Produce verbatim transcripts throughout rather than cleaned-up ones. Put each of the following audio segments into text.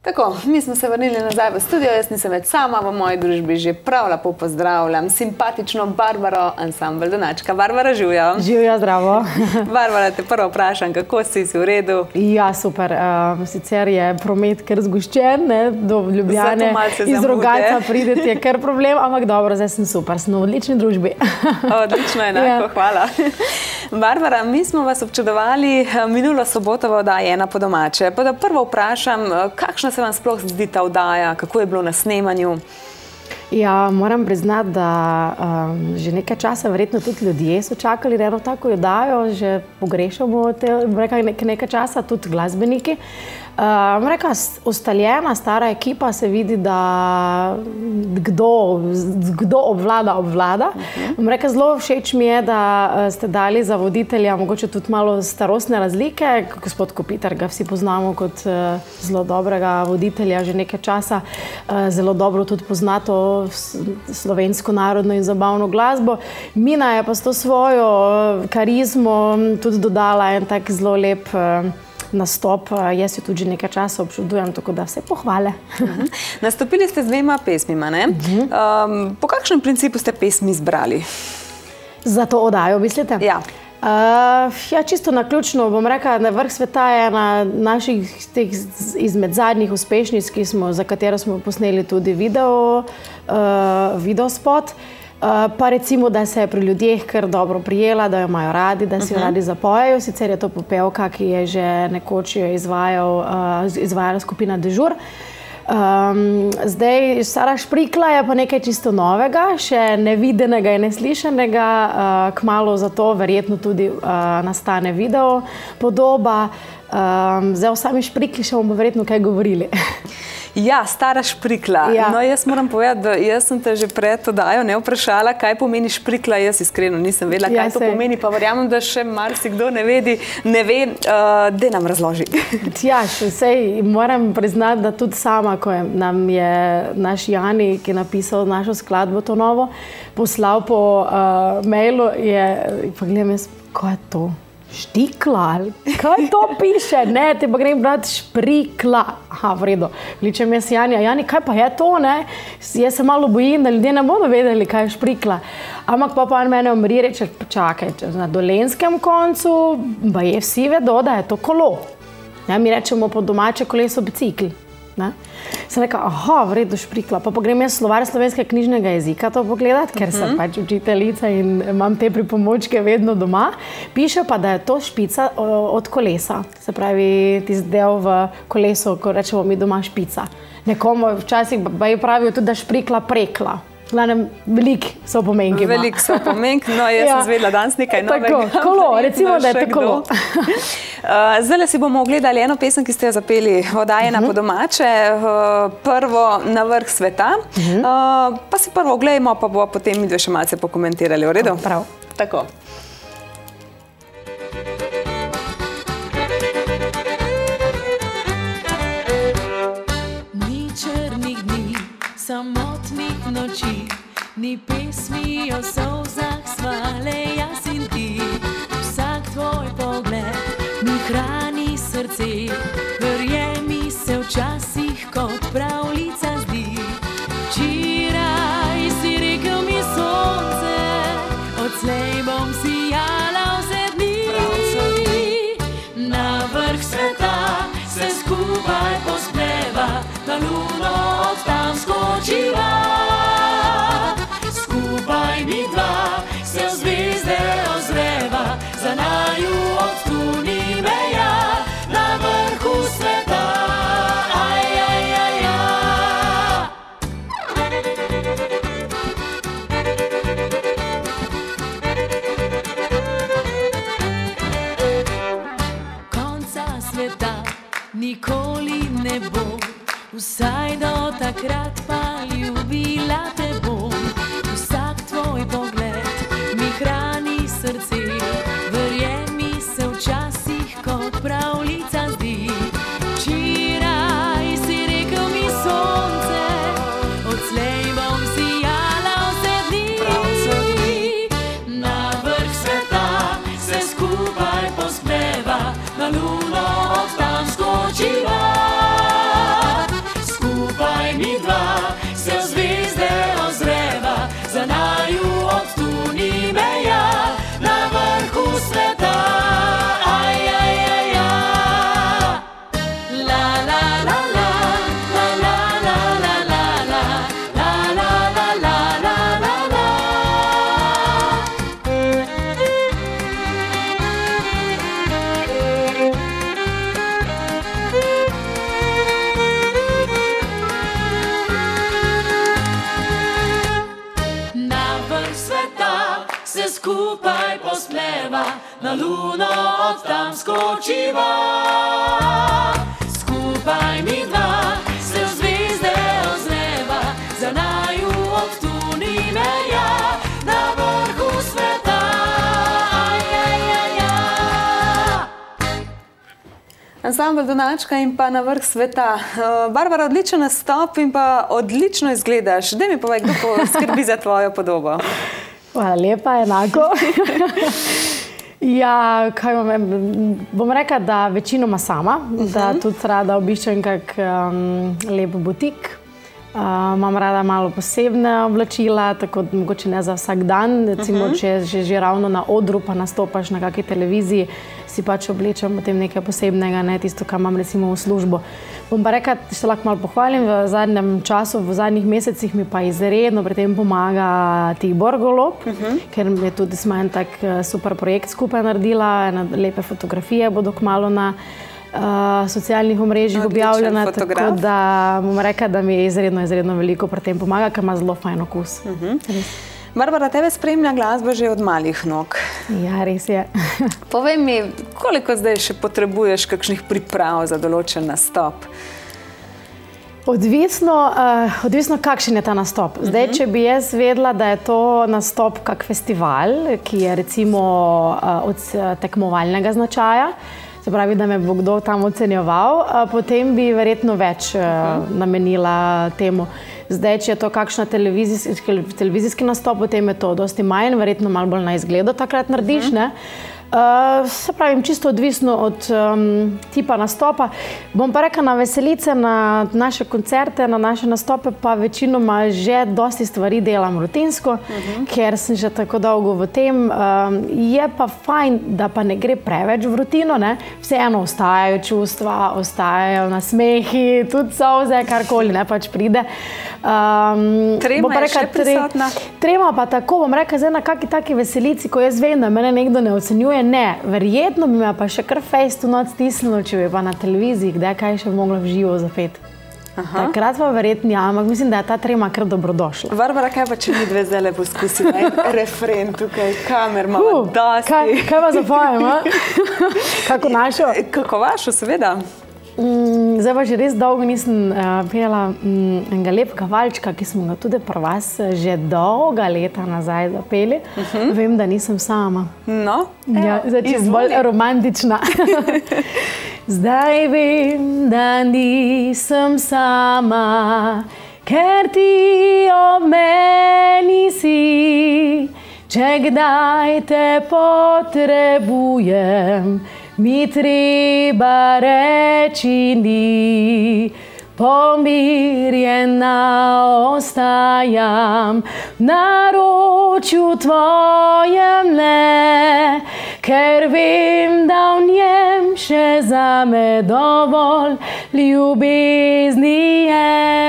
Tako, mi smo se vrnili nazaj v studio, jaz nisem več sama, v moji družbi že prav lepo pozdravljam simpatično Barbaro Ansambel Donačka. Barbara, živjo. Živjo, zdravo. Barbara, te prvo vprašam, kako si, si v redu? Ja, super. Um, sicer je promet kar zgoščen, ne, do Ljubljane, iz Rogatca prideti je kar problem, ampak dobro, zdaj sem super, sem v odlični družbi. Odlično, enako, ja. Hvala. Barbara, mi smo vas občudovali minulo soboto v oddaji Ena po domače. Pa da prvo vprašam, kakšna se vam sploh zdi ta oddaja, kako je bilo na snemanju? Ja, moram priznati, da um, že nekaj časa, verjetno tudi ljudje so čakali eno tako oddajo, že pogrešamo te, reka, nekaj, nekaj časa, tudi glasbeniki. Um, reka, ustaljena, stara ekipa, se vidi, da kdo, kdo obvlada, obvlada. Uh-huh. Reka, zelo všeč mi je, da ste dali za voditelja mogoče tudi malo starostne razlike. Gospod Kopitar, ga vsi poznamo kot uh, zelo dobrega voditelja že nekaj časa. Uh, zelo dobro tudi pozna to slovensko narodno in zabavno glasbo. Mina je pa s to svojo karizmo tudi dodala en tak zelo lep uh, nastop. Jaz jo tudi že nekaj časa občudujem, tako da vse pohvale. Uh-huh. Nastopili ste z dvema pesmima, ne? Uh-huh. um, po kakšnem principu ste pesmi izbrali? Za to oddajo, mislite? Ja. Uh, ja, čisto naključno bom rekla, da Vrh sveta je ena naših teh izmed zadnjih uspešnic, ki smo, za katero smo posneli tudi video, uh, videospot. Uh, pa recimo, da se je pri ljudeh kar dobro prijela, da jo imajo radi, da si jo radi zapojejo. Sicer je to popevka, ki je že nekoč izvajal, uh, izvajala skupina Dežur. Um, zdaj, Sara Šprikla je pa nekaj čisto novega, še nevidenega in neslišanega. Uh, kmalu za to verjetno tudi uh, nastane video podoba. Um, zdaj, o sami Šprikli še bomo verjetno kaj govorili. Ja, Stara Šprikla. Ja. No, jaz moram povedati, da jaz sem te že pred oddajo ne vprašala, kaj pomeni Šprikla. Jaz iskreno nisem vedela, kaj ja, to pomeni, pa verjamem, da še marsikdo ne vedi, ne ve, uh, da nam razloži. Ja, sej moram priznati, da tudi sama, ko je, nam je naš Jani, ki je napisal našo skladbo to novo, poslal po uh, mailu, je, pa gledam jaz, kaj je to? Štikla, kaj to piše? Ne, te pa grem brati Šprikla. Aha, v redu. Kličem jaz Janja. Jani, kaj pa je to, ne? Jaz se malo bojim, da ljudje ne bodo vedeli, kaj je Šprikla. Ampak pa pa mene umri reče, čakaj, na dolenjskem koncu, pa je vsi vedo, da je to kolo. Ja, mi rečemo po domače koleso bicikl. Ne? Sem rekla, aha, v redu, Šprikla. Pa pa grem jaz slovar slovenskega knjižnega jezika to pogledati, ker sem pač učiteljica in imam te pripomočke vedno doma. Piše pa, da je to špica od kolesa. Se pravi, tisti del v kolesu, ko rečemo mi doma špica. Nekomu včasih pravijo tudi, da Šprikla prekla. Glavnem, velik so pomenki. Velik so pomenki, no jaz ja. sem zvedla danes nekaj novega. Tako, kolo, recimo, da je to kolo. uh, zdaj si bomo ogledali eno pesem, ki ste jo zapeli oddaji Ena po domače, uh, prvo Na vrh sveta. Uh -huh. uh, pa si prvo oglejmo, pa bo potem mi dve še malce pokomentirali, v redu? Prav. Tako. Ni črnih dni, samotnih noči, ni pesmi o solzah svale, jaz in ti. Vsak tvoj pogled mi hrani srce, verjemi se včasih kot pravljica zdi. Včeraj si rekel mi sonce, odslej bom sijala vse dni. Na vrh sveta se skupaj posmeva, na luno od tam skočiva. Skupaj mi dva se v zvezde ozreva, za naju od tu ni meja, na vrhu sveta. Aj, aj, aj, aj. Konca sveta nikoli ne bo, vsaj do takrat pa ljubila te bom. Vsak tvoj pogled mi hrani srce, verjemi se včasih kot pravljica zdi. Včeraj si rekel mi sonce, odslej bom sijala vse dni. Na vrh sveta se skupaj posmeva, na luno od tam skočiva. mi dva se v zvezde ozreva, za naju od tu ni meja, na vrhu sveta. Aj, aj, aj, aj. La, la, la, la, la, la, la, la, la, la, la, la, la, la, la, la. Na vrh sveta se skupaj posmeva, na luno od tam skočiva. Skupaj mi dva se v zvezde ozreva, za naju od tu ni meja, na vrhu sveta. Aj, aj, aj, aj. Ansambel Donačka in pa Na vrh sveta. Uh, Barbara, odličen nastop in pa odlično izgledaš. Daj mi povej, kdo skrbi za tvojo podobo. Hvala lepa, enako. Ja, kaj bom, bom rekla, da večinoma sama, da tudi rada obiščem kak um, lep butik. Uh, imam rada malo posebne oblačila, tako mogoče ne za vsak dan. Recimo, če že, že ravno na odru pa nastopaš na kakšni televiziji, si pač oblečem potem nekaj posebnega, ne tisto, kar imam recimo v službo. Bom pa rekla, da se lahko malo pohvalim, v zadnjem času, v zadnjih mesecih mi pa izredno pri tem pomaga Tibor Golob, uh -huh. ker je tudi smo en tak super projekt skupaj naredila, ena lepe fotografije bodo kmalu na uh, socialnih omrežjih objavljene, tako da bom rekla, da mi je izredno, izredno veliko pri tem pomaga, ker ima zelo fajn okus. Uh -huh. Barbara, tebe spremlja glasba že od malih nog. Ja, res je. Povej mi, koliko zdaj še potrebuješ kakšnih priprav za določen nastop? Odvisno, uh, odvisno kakšen je ta nastop. Zdaj, uh -huh. če bi jaz vedela, da je to nastop kak festival, ki je recimo uh, od tekmovalnega značaja, se pravi, da me bo kdo tam ocenjeval, uh, potem bi verjetno več uh, uh -huh. namenila temu. Zdaj, če je to kakšna televizijski, televizijski nastop, potem je to dosti manj, verjetno malo bolj na izgledu takrat narediš, uh -huh. ne? Uh, se pravim, čisto odvisno od um, tipa nastopa. Bom pa rekla, na veselice, na naše koncerte, na naše nastope pa večinoma že dosti stvari delam rutinsko, uh -huh. ker sem že tako dolgo v tem. Um, je pa fajn, da pa ne gre preveč v rutino, ne? Vseeno ostajajo čustva, ostajajo nasmehi, tudi solze, karkoli ne pač pride. Um, Trema je rekla, še prisotna? Trema pa tako, bom rekla, zdaj na kaki taki veselici, ko jaz vem, da mene nekdo ne ocenjuje, ne, verjetno bi me pa še kar fejst v noč stisnilo, če bi pa na televiziji, kdaj kaj še mogla v živo zapeti. Takrat pa verjetno, ja, ampak mislim, da je ta trema kar dobrodošla. Barbara, kaj pa če mi dve zdaj poskusimo en refren tukaj, kamer imamo uh, dosti. Kaj, kaj pa zapojem, a? Kako našo? Kako vašo, seveda. Mm, zdaj pa že res dolgo nisem uh, pela mm, enega lepega valčka, ki smo ga tudi pri vas že dolga leta nazaj zapeli. Uh -huh. Vem, da nisem sama. No, ja, zdaj čim bolj romantična. Zdaj vem, da nisem sama, ker ti ob meni si. Če kdaj te potrebujem, mi treba reči ni. Pomirjena ostajam, v naročju tvojem ne, ker vem, da v njem še zame dovolj ljubezni je.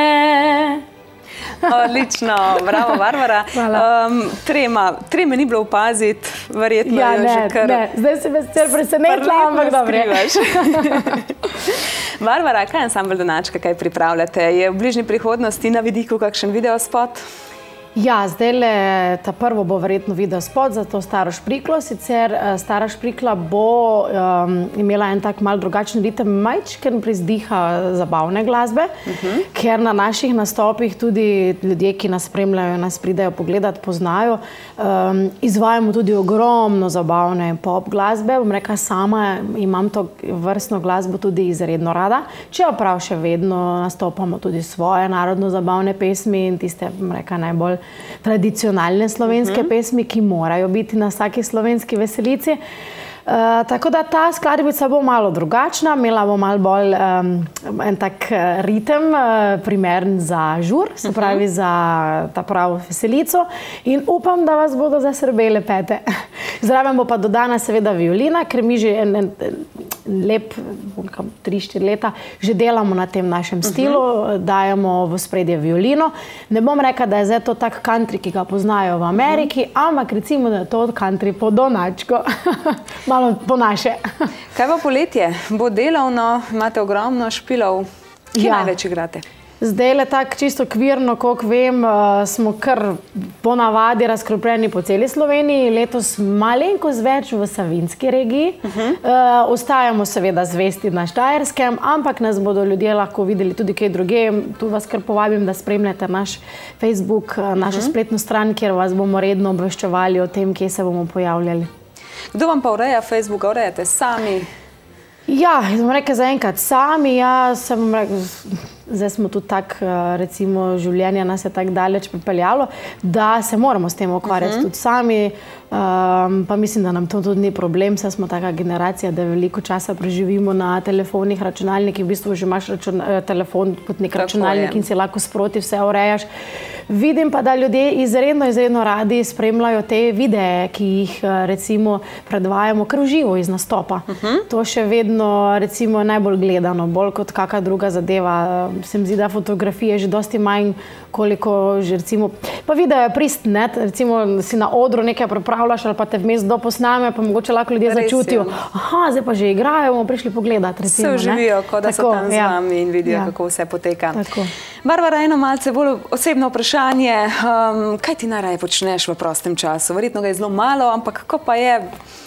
Odlično, bravo, Barbara. Um, trema, treme ni bilo opaziti, verjetno ja, jo ne, že kar... ne, zdaj se me sicer presenetila, ampak dobro. Barbara, kaj je ansambel Donačka, kaj pripravljate? Je v bližnji prihodnosti na vidiku kakšen videospot? Ja, zdaj le ta prvo bo verjetno videospot za to Staro špriklo. Sicer Stara šprikla bo um, imela en tak mal drugačen ritem, majčken prizdiha zabavne glasbe, uh -huh. ker na naših nastopih tudi ljudje, ki nas spremljajo, nas pridejo pogledat, poznajo. Um, izvajamo tudi ogromno zabavne pop glasbe. Bom rekla, sama imam to vrstno glasbo tudi izredno rada. Če prav še vedno nastopamo tudi svoje narodno zabavne pesmi in tiste, bom rekla, najbolj tradicionalne slovenske uh -huh. pesmi, ki morajo biti na vsaki slovenski veselici. Uh, tako da ta skladbica bo malo drugačna, imela bo malo bolj um, en tak ritem, uh, primeren za žur, se pravi za ta pravo veselico in upam, da vas bodo zasrbele pete. Zraven bo pa dodana seveda violina, ker mi že en, en, en lep, tri štiri leta, že delamo na tem našem stilu, uh-huh. dajemo v spredje violino. Ne bom rekla, da je zdaj to tak country, ki ga poznajo v Ameriki, uh-huh. ampak recimo, da je to country po domačko, malo po naše. Kaj pa poletje? Bo delovno, imate ogromno špilov, ki ja. največ igrate? Zdaj le tako čisto kvirno, koliko vem, smo kar po navadi razkropljeni po celi Sloveniji, letos malenkost več v Savinjski regiji. Uh-huh. uh, ostajamo seveda zvesti na Štajerskem, ampak nas bodo ljudje lahko videli tudi kaj druge. Tu vas kar povabim, da spremljate naš Facebook, našo uh-huh. spletno stran, kjer vas bomo redno obveščevali o tem, kje se bomo pojavljali. Kdo vam pa ureja Facebook? Urejate sami? Ja, bom rekel zaenkrat sami, ja, sem rekel, zdaj smo tudi tak, recimo, življenje nas je tako daleč pripeljalo, da se moramo s tem ukvarjati uh-huh. tudi sami, um, pa mislim, da nam to tudi ni problem, saj smo taka generacija, da veliko časa preživimo na telefonih, računalnikih, v bistvu že imaš račun, telefon kot nek računalnik in si lahko sproti vse urejaš. Vidim pa, da ljudje izredno, izredno radi spremljajo te videe, ki jih recimo predvajamo kar v živo iz nastopa. Uh-huh. To še vedno recimo najbolj gledano, bolj kot kakšna druga zadeva. Se mi zdi, da fotografije že dosti manj, koliko že recimo, pa video je prist, ne, recimo si na odru nekaj pripravljaš ali pa te vmes do posname, pa mogoče lahko ljudje začutijo, aha, zdaj pa že igrajo, bomo prišli pogledati, recimo. Se uživijo, kot da so tam z ja. vami in vidijo, ja. kako vse poteka. Tako. Barbara, eno malce bolj osebno vprašanje, um, kaj ti najraje počneš v prostem času? Verjetno ga je zelo malo, ampak kako pa je?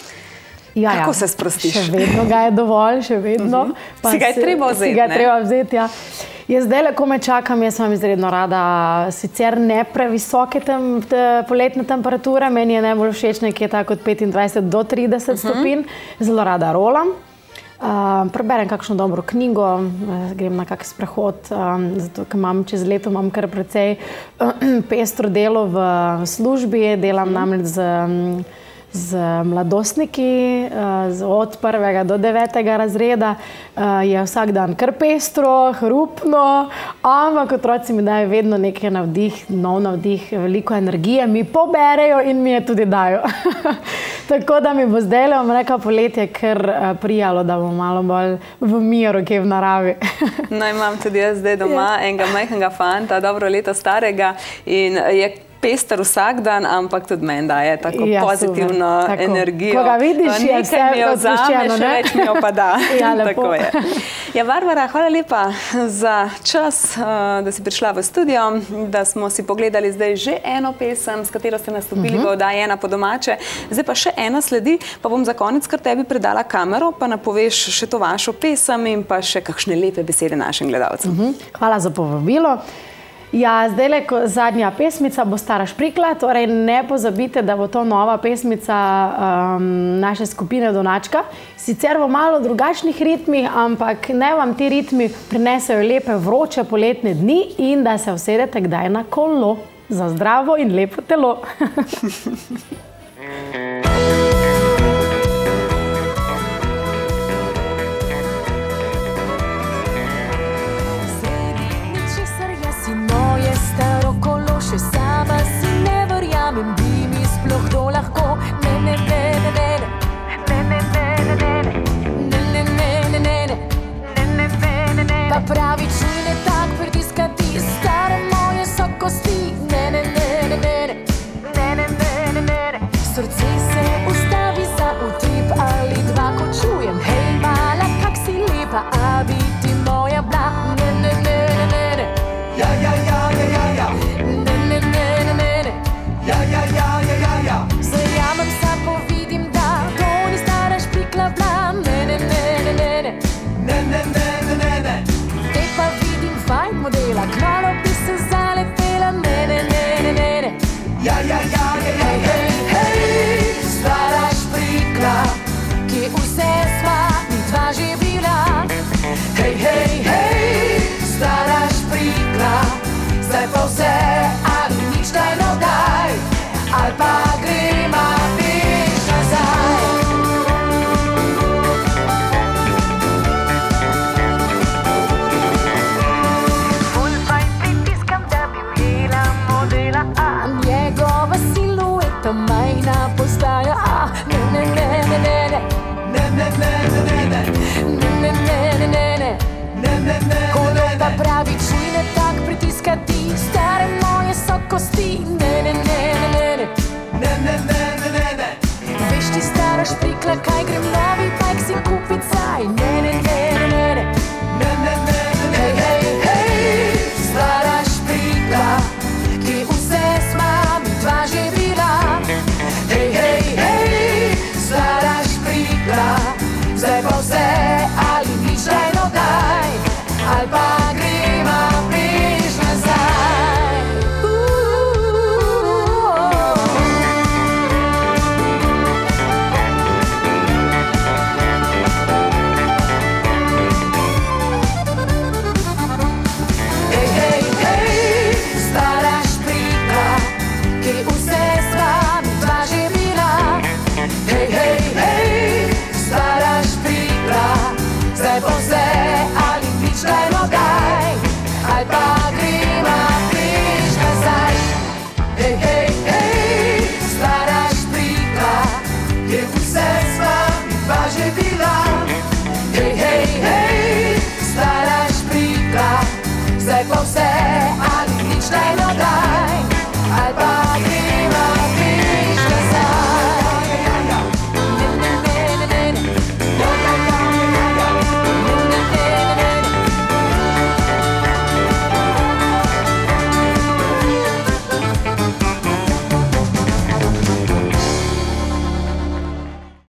Ja, kako ja. se sprostiš? Še vedno ga je dovolj, še vedno. Uh-huh. Si ga je treba vzeti, si ga je ne? treba vzeti, ja. Jaz zdaj lahko me čakam, jaz sem izredno rada, sicer ne previsoke tem, te, poletne temperature, meni je najbolj všeč nekje tako od petindvajset do trideset uh-huh. stopinj, zelo rada rolam. Uh, preberem kakšno dobro knjigo, grem na kak sprehod, um, zato ker imam čez leto imam kar precej uh, pestro delo v službi, delam uh-huh. namreč z um, z mladostniki, od prvega do devetega razreda, je vsak dan kar pestro, hrupno, ampak otroci mi dajo vedno nekaj navdih, nov navdih, veliko energije, mi poberejo in mi je tudi dajo. Tako da mi bo zdaj, bom rekla, poletje kar prijalo, da bom malo bolj v miru, kje v naravi. No, imam tudi jaz zdaj doma enega majhnega fanta, dobro leto starega, in je pester vsak dan, ampak tudi meni daje tako ja, pozitivno tako. energijo. Ko ga vidiš, je vse odpuščeno, še več mi jo pa da. Ja, tako je. Ja, Barbara, hvala lepa za čas, da si prišla v studio, da smo si pogledali zdaj že eno pesem, s katero ste nastopili uh-huh. v oddaji Ena po domače. Zdaj pa še ena sledi, pa bom za konec kar tebi predala kamero, pa napoveš še to vašo pesem in pa še kakšne lepe besede našim gledalcem. Uh-huh. Hvala za povabilo. Ja, zdaj le zadnja pesmica bo Stara šprikla, torej ne pozabite, da bo to nova pesmica um, naše skupine Donačka. Sicer v malo drugačnih ritmih, ampak naj vam ti ritmi prinesejo lepe vroče poletne dni in da se usedete kdaj na kolo za zdravo in lepo telo.